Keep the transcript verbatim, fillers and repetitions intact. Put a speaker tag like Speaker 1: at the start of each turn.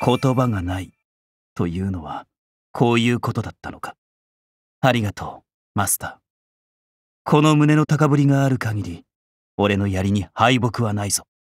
Speaker 1: 言葉がないというのはこういうことだったのか。ありがとう、マスター。この胸の高ぶりがある限り、俺の槍に敗北はないぞ。